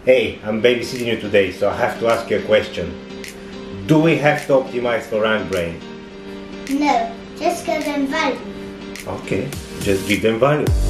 Hey, I'm babysitting you today, so I have to ask you a question. Do we have to optimize for RankBrain? No, just give them value. Okay, just give them value.